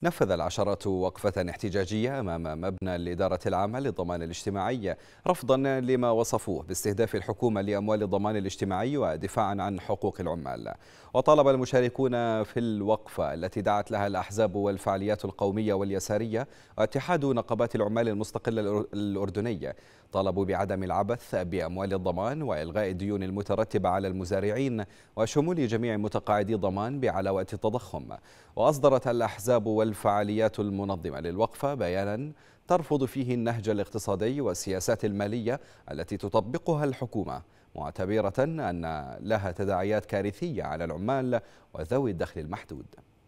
نفذ العشرات وقفة احتجاجية أمام مبنى الإدارة العامة للضمان الاجتماعي رفضا لما وصفوه باستهداف الحكومة لأموال الضمان الاجتماعي ودفاعا عن حقوق العمال. وطالب المشاركون في الوقفة التي دعت لها الأحزاب والفعاليات القومية واليسارية واتحاد نقابات العمال المستقلة الأردني، طالبوا بعدم العبث بأموال الضمان وإلغاء الديون المترتبة على المزارعين وشمول جميع متقاعدي الضمان بعلاوة التضخم. وأصدرت الأحزاب والفعاليات المنظمة للوقفة بيانا ترفض فيه النهج الاقتصادي والسياسات المالية التي تطبقها الحكومة، معتبرة أن لها تداعيات كارثية على العمال وذوي الدخل المحدود.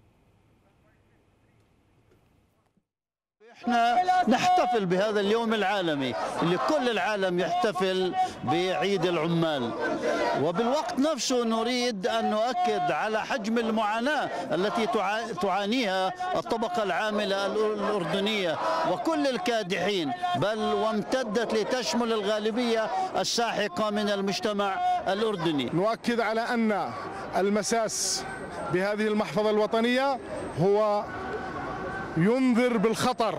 احنا نحتفل بهذا اليوم العالمي اللي كل العالم يحتفل بعيد العمال، وبالوقت نفسه نريد أن نؤكد على حجم المعاناة التي تعانيها الطبقة العاملة الأردنية وكل الكادحين، بل وامتدت لتشمل الغالبية الساحقة من المجتمع الأردني. نؤكد على أن المساس بهذه المحفظة الوطنية هو ينذر بالخطر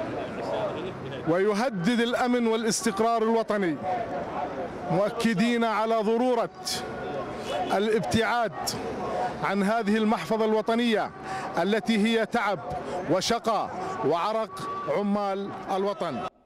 ويهدد الأمن والاستقرار الوطني، مؤكدين على ضرورة الابتعاد عن هذه المحفظة الوطنية التي هي تعب وشقى وعرق عمال الوطن.